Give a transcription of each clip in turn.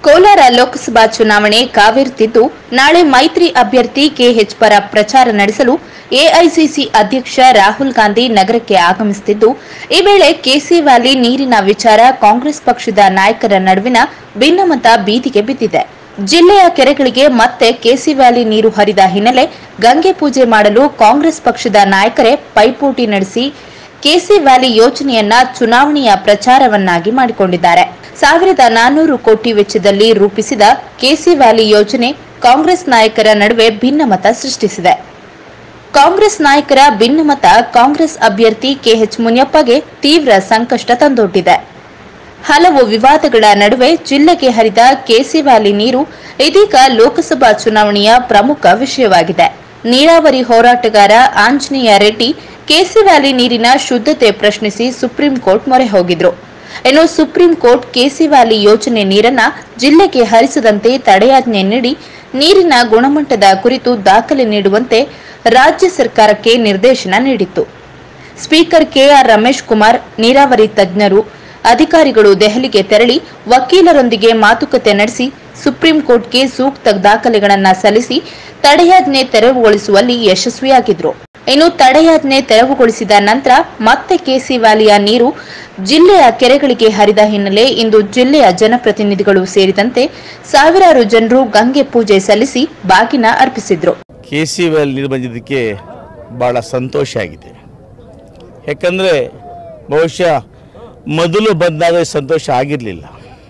ಕೋಲಾರ ಲೋಕಸಭಾ ಚುನಾವಣೆ ಕಾವೇರುತ್ತಿದ್ದು ನಾಳೆ ಮೈತ್ರಿ ಅಭ್ಯರ್ಥಿ ಕೆಎಚ್ ಪರ ಪ್ರಚಾರ ನಡೆಸಲು ಎಐಸಿಸಿ ಅಧ್ಯಕ್ಷ ರಾಹುಲ್ ಗಾಂಧಿ ನಗರಕ್ಕೆ ಆಗಮಿಸುತ್ತಿದ್ದು, ಈ ವೇಳೆ ಕೆಸಿ ವ್ಯಾಲಿ ನೀರಿನ ವಿಚಾರ ಕಾಂಗ್ರೆಸ್ ಪಕ್ಷದ ನಾಯಕರ ನಡುವಿನ ಭಿನ್ನಮತ ಬೀದಿಗೆ ಬಿದ್ದಿದೆ. ಜಿಲ್ಲೆಯ ಕೆರೆಗಳಿಗೆ ಮತ್ತೆ ಕೆಸಿ ವ್ಯಾಲಿ ನೀರು ಹರಿದ ಹಿನ್ನೆಲೆ ಗಂಗೆ ಪೂಜೆ ಮಾಡಲು ಕಾಂಗ್ರೆಸ್ ಪಕ್ಷದ ನಾಯಕರೇ ಪೈಪೋಟಿ ನಡೆಸಿ ಕೆಸಿ ವ್ಯಾಲಿ ಯೋಜನೆಯನ್ನ ಚುನಾವಣೆಯ ಪ್ರಚಾರವನ್ನಾಗಿ ಮಾಡಿಕೊಂಡಿದ್ದಾರೆ. 1400 ಕೋಟಿ ವೆಚ್ಚದಲ್ಲಿ ರೂಪಿಸಿದ ಕೆಸಿ ವ್ಯಾಲಿ ಯೋಜನೆ ಕಾಂಗ್ರೆಸ್ ನಾಯಕರ ನಡುವೆ ಭಿನ್ನಮತ ಸೃಷ್ಟಿಸಿದೆ. ಕಾಂಗ್ರೆಸ್ ನಾಯಕರ ಭಿನ್ನಮತ ಕಾಂಗ್ರೆಸ್ ಅಭ್ಯರ್ಥಿ ಕೆಎಚ್ ಮುನಿಯಪ್ಪಗೆ ತೀವ್ರ ಸಂಕಷ್ಟ ತಂದೊಡ್ಡಿದೆ. ಹಲವು ವಿವಾದಗಳ ನಡುವೆ ಜಿಲ್ಲೆಗೆ ಹರಿದ ಕೆಸಿ ವ್ಯಾಲಿ ನೀರು ಇದೀಗ ಲೋಕಸಭಾ ಚುನಾವಣೆಯ ಪ್ರಮುಖ ವಿಷಯವಾಗಿದೆ. ನೀರಾವರಿ ಹೋರಾಟಗಾರ ಆಂಜನೇಯ ರೆಡ್ಡಿ ಕೆಸಿ ವ್ಯಾಲಿ ನೀರಿನ ಶುದ್ಧತೆ ಪ್ರಶ್ನಿಸಿ ಸುಪ್ರೀಂ ಕೋರ್ಟ್ ಮೊರೆ ಹೋಗಿದ್ರು. ಇನ್ನು ಸುಪ್ರೀಂ ಕೋರ್ಟ್ ಕೆಸಿ ವ್ಯಾಲಿ ಯೋಜನೆ ನೀರನ್ನ ಜಿಲ್ಲೆಗೆ ಹರಿಸದಂತೆ ತಡೆಯಾಜ್ಞೆ ನೀಡಿ ನೀರಿನ ಗುಣಮಟ್ಟದ ಕುರಿತು ದಾಖಲೆ ನೀಡುವಂತೆ ರಾಜ್ಯ ಸರ್ಕಾರಕ್ಕೆ ನಿರ್ದೇಶನ ನೀಡಿತ್ತು. ಸ್ಪೀಕರ್ ಕೆಆರ್ ರಮೇಶ್ ಕುಮಾರ್, ನೀರಾವರಿ ತಜ್ಞರು, ಅಧಿಕಾರಿಗಳು ದೆಹಲಿಗೆ ತೆರಳಿ ವಕೀಲರೊಂದಿಗೆ ಮಾತುಕತೆ ನಡೆಸಿ ಸುಪ್ರೀಂ ಕೋರ್ಟ್ಗೆ ಸೂಕ್ತ ದಾಖಲೆಗಳನ್ನು ಸಲ್ಲಿಸಿ ತಡೆಯಾಜ್ಞೆ ತೆರವುಗೊಳಿಸುವಲ್ಲಿ ಯಶಸ್ವಿಯಾಗಿದ್ರು. ಇನ್ನು ತಡೆಯಾಜ್ಞೆ ತೆರವುಗೊಳಿಸಿದ ನಂತರ ಮತ್ತೆ ಕೆಸಿ ವ್ಯಾಲಿಯ ನೀರು ಜಿಲ್ಲೆಯ ಕೆರೆಗಳಿಗೆ ಹರಿದ ಹಿನ್ನೆಲೆ ಇಂದು ಜಿಲ್ಲೆಯ ಜನಪ್ರತಿನಿಧಿಗಳು ಸೇರಿದಂತೆ ಸಾವಿರಾರು ಜನರು ಗಂಗೆ ಪೂಜೆ ಸಲ್ಲಿಸಿ ಬಾಗಿನ ಅರ್ಪಿಸಿದ್ರು. ಕೆಸಿ ವ್ಯಾಲಿ ನೀರು ಬಂದಿದ್ದಕ್ಕೆ ಬಹಳ ಸಂತೋಷ ಆಗಿದೆ. ಯಾಕಂದರೆ ಬಹುಶಃ ಮೊದಲು ಬಂದಾಗ ಸಂತೋಷ ಆಗಿರಲಿಲ್ಲ.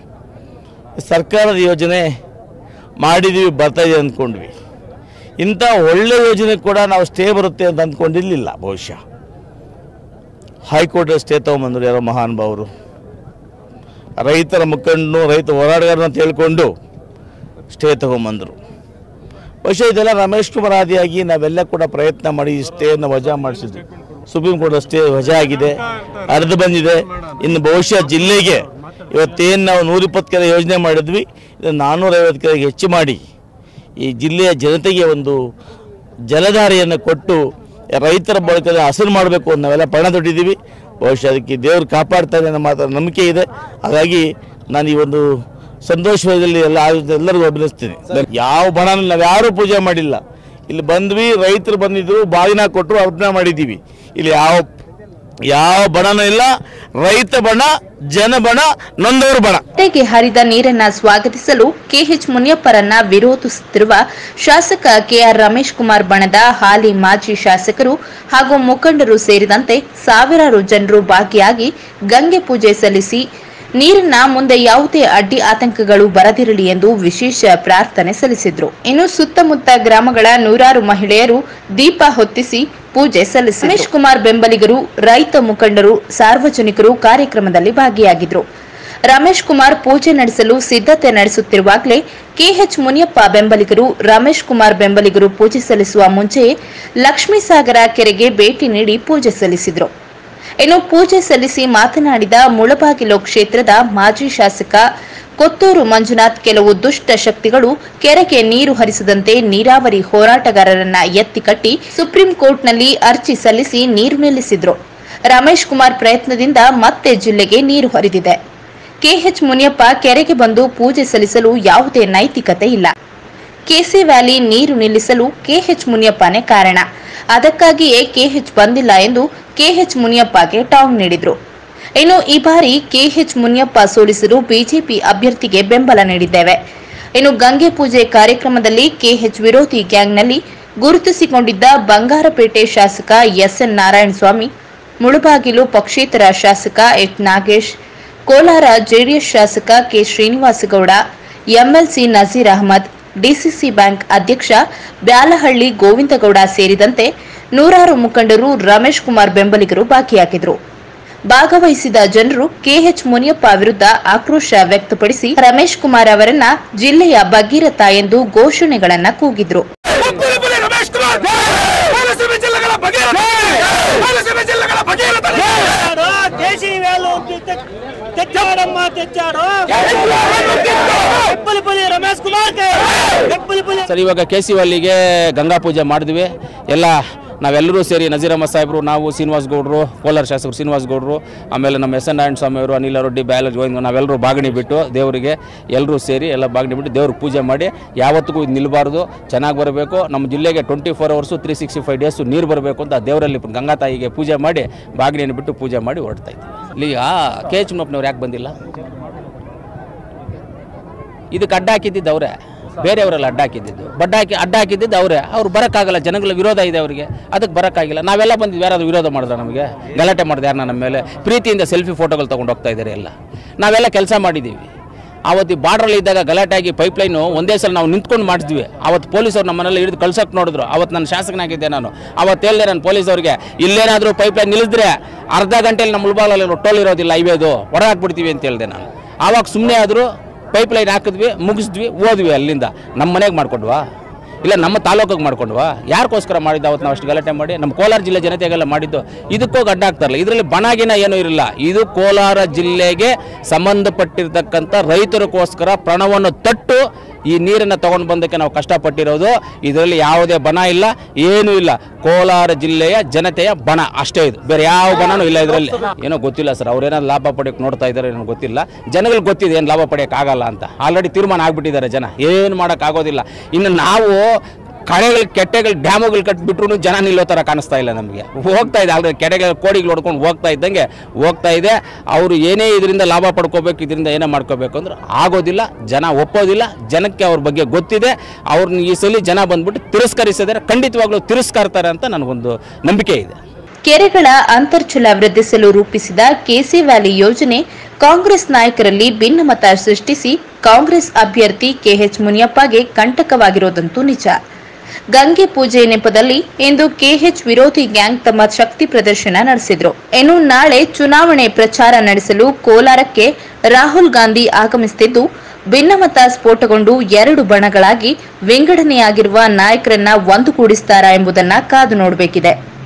ಸರ್ಕಾರದ ಯೋಜನೆ ಮಾಡಿದ್ದೀವಿ, ಬರ್ತಾ ಇದೆ ಅಂದ್ಕೊಂಡ್ವಿ. ಇಂಥ ಒಳ್ಳೆ ಯೋಜನೆ ಕೂಡ ನಾವು ಸ್ಟೇ ಬರುತ್ತೆ ಅಂತ ಅಂದ್ಕೊಂಡಿರಲಿಲ್ಲ. ಬಹುಶಃ ಹೈಕೋರ್ಟ್ ಸ್ಟೇ ತೊಗೊಂಬಂದರು ಯಾರೋ ಮಹಾನುಭಾವರು, ರೈತರ ಮುಖಂಡನು, ರೈತ ಹೋರಾಟಗಾರನ ಅಂತ ಹೇಳ್ಕೊಂಡು ಸ್ಟೇ ತೊಗೊಂಬಂದರು. ಬಹುಶಃ ಇದೆಲ್ಲ ರಮೇಶ್ ಕುಮಾರ್ ಆದಿಯಾಗಿ ನಾವೆಲ್ಲ ಕೂಡ ಪ್ರಯತ್ನ ಮಾಡಿ ಸ್ಟೇಯನ್ನು ವಜಾ ಮಾಡಿಸಿದ್ವಿ. ಸುಪ್ರೀಂ ಕೋರ್ಟ್ ಸ್ಟೇ ವಜಾ ಆಗಿದೆ, ಹರಿದು ಬಂದಿದೆ. ಇನ್ನು ಬಹುಶಃ ಜಿಲ್ಲೆಗೆ ಇವತ್ತೇನು ನಾವು 120 ಕೆರೆ ಯೋಜನೆ ಮಾಡಿದ್ವಿ, ಇದು 450 ಕೆರೆಗೆ ಹೆಚ್ಚು ಮಾಡಿ ಈ ಜಿಲ್ಲೆಯ ಜನತೆಗೆ ಒಂದು ಜಲಧಾರೆಯನ್ನು ಕೊಟ್ಟು ರೈತರ ಬಳಕೆಯಲ್ಲಿ ಹಸನು ಮಾಡಬೇಕು ಅಂತ ನಾವೆಲ್ಲ ಪಣ ತೊಟ್ಟಿದ್ದೀವಿ. ಬಹುಶಃ ಅದಕ್ಕೆ ದೇವರು ಕಾಪಾಡ್ತಾರೆ ಅನ್ನೋ ಮಾತ್ರ ನಂಬಿಕೆ ಇದೆ. ಹಾಗಾಗಿ ನಾನು ಈ ಒಂದು ಸಂತೋಷದಲ್ಲಿ ಎಲ್ಲರಿಗೂ ಅಭಿನಯಿಸ್ತೀನಿ. ಯಾವ ಬಣನೂ ನಾವು ಯಾರೂ ಪೂಜೆ ಮಾಡಿಲ್ಲ. ಇಲ್ಲಿ ಬಂದ್ವಿ, ರೈತರು ಬಂದಿದ್ರು, ಬಾಗಿನ ಕೊಟ್ಟರು, ಅರ್ಪಣೆ ಮಾಡಿದ್ದೀವಿ. ಇಲ್ಲಿ ಯಾವ ಬಣನೂ ಇಲ್ಲ. ರೈತ ಬಣ, ಜನ ಬಣ, ನೊಂದವರು ಬಣ. ಕೆರೆಗೆ ಹರಿದ ನೀರನ್ನ ಸ್ವಾಗತಿಸಲು ಕೆಎಚ್ ಮುನಿಯಪ್ಪರನ್ನ ವಿರೋಧಿಸುತ್ತಿರುವ ಶಾಸಕ ಕೆಆರ್ ರಮೇಶ್ ಕುಮಾರ್ ಬಣದ ಹಾಲಿ ಮಾಜಿ ಶಾಸಕರು ಹಾಗೂ ಮುಖಂಡರು ಸೇರಿದಂತೆ ಸಾವಿರಾರು ಜನರು ಭಾಗಿಯಾಗಿ ಗಂಗೆ ಪೂಜೆ ಸಲ್ಲಿಸಿ ನೀರನ್ನ ಮುಂದೆ ಯಾವುದೇ ಅಡ್ಡಿ ಆತಂಕಗಳು ಬರದಿರಲಿ ಎಂದು ವಿಶೇಷ ಪ್ರಾರ್ಥನೆ ಸಲ್ಲಿಸಿದ್ರು. ಇನ್ನು ಸುತ್ತಮುತ್ತ ಗ್ರಾಮಗಳ ನೂರಾರು ಮಹಿಳೆಯರು ದೀಪ ಹೊತ್ತಿಸಿ ಪೂಜೆ ಸಲ್ಲಿಸಿದರು. ರಮೇಶ್ ಕುಮಾರ್ ಬೆಂಬಲಿಗರು, ರೈತ ಮುಖಂಡರು, ಸಾರ್ವಜನಿಕರು ಕಾರ್ಯಕ್ರಮದಲ್ಲಿ ಭಾಗಿಯಾಗಿದ್ರು. ರಮೇಶ್ ಕುಮಾರ್ ಪೂಜೆ ನಡೆಸಲು ಸಿದ್ಧತೆ ನಡೆಸುತ್ತಿರುವಾಗಲೇ ಕೆಎಚ್ ಮುನಿಯಪ್ಪ ಬೆಂಬಲಿಗರು, ರಮೇಶ್ ಕುಮಾರ್ ಬೆಂಬಲಿಗರು ಪೂಜೆ ಸಲ್ಲಿಸುವ ಮುಂಚೆಯೇ ಲಕ್ಷ್ಮೀಸಾಗರ ಕೆರೆಗೆ ಭೇಟಿ ನೀಡಿ ಪೂಜೆ ಸಲ್ಲಿಸಿದ್ರು. ಇನ್ನು ಪೂಜೆ ಸಲ್ಲಿಸಿ ಮಾತನಾಡಿದ ಮುಳಬಾಗಿಲು ಕ್ಷೇತ್ರದ ಮಾಜಿ ಶಾಸಕ ಕೊತ್ತೂರು ಮಂಜುನಾಥ್, ಕೆಲವು ದುಷ್ಟ ಶಕ್ತಿಗಳು ಕೆರೆಗೆ ನೀರು ಹರಿಸದಂತೆ ನೀರಾವರಿ ಹೋರಾಟಗಾರರನ್ನ ಎತ್ತಿ ಕಟ್ಟಿ ಸುಪ್ರೀಂ ಕೋರ್ಟ್ನಲ್ಲಿ ಅರ್ಜಿ ಸಲ್ಲಿಸಿ ನೀರು ನಿಲ್ಲಿಸಿದ್ರು. ರಮೇಶ್ ಕುಮಾರ್ ಪ್ರಯತ್ನದಿಂದ ಮತ್ತೆ ಜಿಲ್ಲೆಗೆ ನೀರು ಹರಿದಿದೆ. ಕೆಎಚ್ ಮುನಿಯಪ್ಪ ಕೆರೆಗೆ ಬಂದು ಪೂಜೆ ಸಲ್ಲಿಸಲು ಯಾವುದೇ ನೈತಿಕತೆ ಇಲ್ಲ. ಕೆಸಿ ವ್ಯಾಲಿ ನೀರು ನಿಲ್ಲಿಸಲು ಕೆಎಚ್ ಮುನಿಯಪ್ಪನೇ ಕಾರಣ. ಅದಕ್ಕಾಗಿಯೇ ಕೆಎಚ್ ಬಂದಿಲ್ಲ ಎಂದು ಕೆಎಚ್ ಮುನಿಯಪ್ಪಗೆ ಟಾಂಗ್ ನೀಡಿದ್ರು. ಇನ್ನು ಈ ಬಾರಿ ಕೆಎಚ್ ಮುನಿಯಪ್ಪ ಸೋಲಿಸಲು ಬಿಜೆಪಿ ಅಭ್ಯರ್ಥಿಗೆ ಬೆಂಬಲ ನೀಡಿದ್ದೇವೆ. ಇನ್ನು ಗಂಗೆ ಪೂಜೆ ಕಾರ್ಯಕ್ರಮದಲ್ಲಿ ಕೆಎಚ್ ವಿರೋಧಿ ಗ್ಯಾಂಗ್ನಲ್ಲಿ ಗುರುತಿಸಿಕೊಂಡಿದ್ದ ಬಂಗಾರಪೇಟೆ ಶಾಸಕ ಎಸ್ಎನ್ ನಾರಾಯಣಸ್ವಾಮಿ, ಮುಳಬಾಗಿಲು ಪಕ್ಷೇತರ ಶಾಸಕ ಎಚ್ ನಾಗೇಶ್, ಕೋಲಾರ ಜೆಡಿಎಸ್ ಶಾಸಕ K Srinivasagowda, MLC Nazeer Ahmed, DCC bank ಅಧ್ಯಕ್ಷ ಬ್ಯಾಲಹಳ್ಳಿ ಗೋವಿಂದಗೌಡ ಸೇರಿದಂತೆ ನೂರಾರು ಮುಖಂಡರು, ರಮೇಶ್ ಕುಮಾರ್ ಬೆಂಬಲಿಗರು ಭಾಗಿಯಾಗಿದ್ದರು. ಭಾಗವಹಿಸಿದ ಜನರು ಕೆಎಚ್ ಮುನಿಯಪ್ಪ ವಿರುದ್ಧ ಆಕ್ರೋಶ ವ್ಯಕ್ತಪಡಿಸಿ ರಮೇಶ್ ಕುಮಾರ್ ಅವರನ್ನ ಜಿಲ್ಲೆಯ ಭಗೀರಥ ಎಂದು ಘೋಷಣೆಗಳನ್ನ ಕೂಗಿದ್ರು. ಸರ್, ಇವಾಗ ಕೆಸಿ ವ್ಯಾಲಿಗೆ ಗಂಗಾ ಪೂಜೆ ಮಾಡಿದ್ವಿ. ಎಲ್ಲ ನಾವೆಲ್ಲರೂ ಸೇರಿ ನಜೀರ್ ಅಹಮದ್ ಸಾಹೇಬರು, ನಾವು ಶ್ರೀನಿವಾಸ್ ಗೌಡರು, ಕೋಲಾರ ಶಾಸಕರು ಶ್ರೀನಿವಾಸ್ ಗೌಡರು, ಆಮೇಲೆ ನಮ್ಮ ಎಸ್ ಎನ್ ನಾರಾಯಣ ಸ್ವಾಮಿ ಅವರು, ಅನಿಲ್ ರೆಡ್ಡಿ, ಬ್ಯಾಲಜ್ ಗೋವಿಂದ, ನಾವೆಲ್ಲರೂ ಬಾಗಿಣಿ ಬಿಟ್ಟು ದೇವರಿಗೆ ಎಲ್ಲರೂ ಸೇರಿ ಎಲ್ಲ ಬಾಗಿಣಿ ಬಿಟ್ಟು ದೇವ್ರಿಗೆ ಪೂಜೆ ಮಾಡಿ ಯಾವತ್ತಿಗೂ ಇದು ನಿಲ್ಲಬಾರ್ದು, ಚೆನ್ನಾಗಿ ಬರಬೇಕು, ನಮ್ಮ ಜಿಲ್ಲೆಗೆ 24 ಅವರ್ಸು 365 ಡೇಸು ನೀರು ಬರಬೇಕು ಅಂತ ದೇವರಲ್ಲಿ ಗಂಗಾ ತಾಯಿಗೆ ಪೂಜೆ ಮಾಡಿ ಬಾಗಿಣಿಯನ್ನು ಬಿಟ್ಟು ಪೂಜೆ ಮಾಡಿ ಹೊರಡ್ತಾ ಇದ್ದೀವಿ. ಇಲ್ಲಿ ಕೆ ಎಚ್ ಮುನಿಯಪ್ಪನವ್ರು ಯಾಕೆ ಬಂದಿಲ್ಲ? ಇದಕ್ಕೆ ಅಡ್ಡ ಹಾಕಿದ್ದಿದ್ದು ಅವರೇ, ಬೇರೆಯವರೆಲ್ಲ ಅಡ್ಡ ಹಾಕಿದ್ದು, ಅಡ್ಡ ಹಾಕಿದ್ದು ಅವರೇ. ಅವ್ರು ಬರೋಕ್ಕಾಗಲ್ಲ, ಜನಗಳ ವಿರೋಧ ಇದೆ ಅವರಿಗೆ, ಅದಕ್ಕೆ ಬರೋಕ್ಕಾಗಿಲ್ಲ. ನಾವೆಲ್ಲ ಬಂದಿದ್ದು ಯಾರಾದರೂ ವಿರೋಧ ಮಾಡಿದ್ರೆ ನಮಗೆ ಗಲಾಟೆ ಮಾಡಿದೆ ಯಾರನ್ನ ನಮ್ಮ ಮೇಲೆ ಪ್ರೀತಿಯಿಂದ ಸೆಲ್ಫಿ ಫೋಟೋಗಳು ತೊಗೊಂಡು ಹೋಗ್ತಾ ಇದ್ದಾರೆ ಎಲ್ಲ. ನಾವೆಲ್ಲ ಕೆಲಸ ಮಾಡಿದ್ದೀವಿ. ಆವತ್ತು ಬಾರ್ಡ್ರಲ್ಲಿ ಇದ್ದಾಗ ಗಲಾಟೆ ಆಗಿ ಪೈಪ್ಲೈನು ಒಂದೇ ಸಲ ನಾವು ನಿಂತ್ಕೊಂಡು ಮಾಡಿದ್ವಿ. ಅವತ್ತು ಪೊಲೀಸವ್ರು ನಮ್ಮನ್ನೆಲ್ಲ ಹಿಡಿದು ಕಳ್ಸೋಕೆ ನೋಡಿದ್ರು. ಅವತ್ತು ನಾನು ಶಾಸಕನಾಗಿದ್ದೆ, ನಾನು ಅವತ್ತು ಹೇಳಿದೆ ನಾನು ಪೊಲೀಸವ್ರಿಗೆ, ಇಲ್ಲೇನಾದರೂ ಪೈಪ್ಲೈನ್ ನಿಲ್ಲಿಸಿದ್ರೆ ಅರ್ಧ ಗಂಟೆಯಲ್ಲಿ ನಮ್ಮ ಮುಳಬಾಗಲಲ್ಲಿ ಟೋಲ್ ಇರೋದಿಲ್ಲ, ಹೈವೇದು ಹೊರಗೆ ಹಾಕ್ಬಿಡ್ತೀವಿ ಅಂತ ಹೇಳಿದೆ ನಾನು. ಆವಾಗ ಸುಮ್ಮನೆ ಆದರೂ ಪೈಪ್ಲೈನ್ ಹಾಕಿದ್ವಿ, ಮುಗಿಸಿದ್ವಿ, ಹೋದ್ವಿ. ಅಲ್ಲಿಂದ ನಮ್ಮ ಮನೆಗೆ ಮಾಡ್ಕೊಂಡ್ವಾ, ಇಲ್ಲ ನಮ್ಮ ತಾಲೂಕಿಗೆ ಮಾಡ್ಕೊಂಡ್ವಾ? ಯಾರಿಗೋಸ್ಕರ ಮಾಡಿದ್ದು ಅವತ್ತು ನಾವು ಅಷ್ಟು ಗಲಾಟೆ ಮಾಡಿ? ನಮ್ಮ ಕೋಲಾರ ಜಿಲ್ಲೆ ಜನತೆಗೆಲ್ಲ ಮಾಡಿದ್ದು. ಇದಕ್ಕೋಗಿ ಅಡ್ಡ ಆಗ್ತಾರಲ್ಲ, ಇದರಲ್ಲಿ ಬಣಗಿನ ಏನೂ ಇರಲಿಲ್ಲ. ಇದು ಕೋಲಾರ ಜಿಲ್ಲೆಗೆ ಸಂಬಂಧಪಟ್ಟಿರ್ತಕ್ಕಂಥ ರೈತರಿಗೋಸ್ಕರ ಪ್ರಾಣವನ್ನು ತಟ್ಟು ಈ ನೀರನ್ನು ತೊಗೊಂಡು ಬಂದಕ್ಕೆ ನಾವು ಕಷ್ಟಪಟ್ಟಿರೋದು. ಇದರಲ್ಲಿ ಯಾವುದೇ ಬಣ ಇಲ್ಲ, ಏನೂ ಇಲ್ಲ. ಕೋಲಾರ ಜಿಲ್ಲೆಯ ಜನತೆಯ ಬಣ ಅಷ್ಟೇ ಇದು, ಬೇರೆ ಯಾವ ಬಣನೂ ಇಲ್ಲ ಇದರಲ್ಲಿ. ಏನೋ ಗೊತ್ತಿಲ್ಲ ಸರ್, ಅವ್ರೇನಾದ್ರು ಲಾಭ ಪಡೆಯೋಕೆ ನೋಡ್ತಾ ಇದ್ದಾರೆ ಏನೋ ಗೊತ್ತಿಲ್ಲ. ಜನಗಳಿಗೆ ಗೊತ್ತಿದೆ ಏನು ಲಾಭ ಪಡೆಯೋಕ್ಕಾಗಲ್ಲ ಅಂತ. ಆಲ್ರೆಡಿ ತೀರ್ಮಾನ ಆಗಿಬಿಟ್ಟಿದ್ದಾರೆ ಜನ, ಏನು ಮಾಡೋಕ್ಕಾಗೋದಿಲ್ಲ. ಇನ್ನು ನಾವು ಕಳೆಗಳು, ಕೆಟ್ಟೆಗಳು, ಡ್ಯಾಮುಗಳು ಕಟ್ಟಿಬಿಟ್ರು ಜನ ನಿಲ್ಲೋ ಥರ ಕಾಣಿಸ್ತಾ ಇಲ್ಲ ನಮಗೆ. ಹೋಗ್ತಾ ಇದೆ ಆಲ್ರೆಡಿ, ಕೆರೆಗಳ ಕೋಡಿಗಳು ಹೊಡ್ಕೊಂಡು ಹೋಗ್ತಾ ಇದ್ದಂಗೆ ಹೋಗ್ತಾ ಇದೆ. ಅವರು ಏನೇ ಇದರಿಂದ ಲಾಭ ಪಡ್ಕೋಬೇಕು, ಇದರಿಂದ ಏನೇ ಮಾಡ್ಕೋಬೇಕು ಅಂದ್ರೆ ಆಗೋದಿಲ್ಲ. ಜನ ಒಪ್ಪೋದಿಲ್ಲ. ಜನಕ್ಕೆ ಅವ್ರ ಬಗ್ಗೆ ಗೊತ್ತಿದೆ. ಅವ್ರನ್ನ ಈ ಸಲ ಜನ ಬಂದ್ಬಿಟ್ಟು ತಿರಸ್ಕರಿಸಿದರೆ ಖಂಡಿತವಾಗ್ಲೂ ತಿರಸ್ಕರ್ತಾರೆ ಅಂತ ನನಗೊಂದು ನಂಬಿಕೆ ಇದೆ. ಕೆರೆಗಳ ಅಂತರ್ಜಲ ವೃದ್ಧಿಸಲು ರೂಪಿಸಿದ ಕೆಸಿ ವ್ಯಾಲಿ ಯೋಜನೆ ಕಾಂಗ್ರೆಸ್ ನಾಯಕರಲ್ಲಿ ಭಿನ್ನಮತ ಸೃಷ್ಟಿಸಿ ಕಾಂಗ್ರೆಸ್ ಅಭ್ಯರ್ಥಿ ಕೆಎಚ್ ಮುನಿಯಪ್ಪಗೆ ಕಂಟಕವಾಗಿರೋದಂತೂ ನಿಜ. ಗಂಗೆ ಪೂಜೆ ನೆಪದಲ್ಲಿ ಇಂದು ಕೆಎಚ್ ವಿರೋಧಿ ಗ್ಯಾಂಗ್ ತಮ್ಮ ಶಕ್ತಿ ಪ್ರದರ್ಶನ ನಡೆಸಿದ್ರು. ಇನ್ನು ನಾಳೆ ಚುನಾವಣೆ ಪ್ರಚಾರ ನಡೆಸಲು ಕೋಲಾರಕ್ಕೆ ರಾಹುಲ್ ಗಾಂಧಿ ಆಗಮಿಸುತ್ತಿದ್ದು, ಭಿನ್ನಮತ ಸ್ಫೋಟಗೊಂಡು 2 ಬಣಗಳಾಗಿ ವಿಂಗಡಣೆಯಾಗಿರುವ ನಾಯಕರನ್ನ ಒಂದುಗೂಡಿಸುತ್ತಾರಾ ಎಂಬುದನ್ನ ಕಾದು ನೋಡಬೇಕಿದೆ.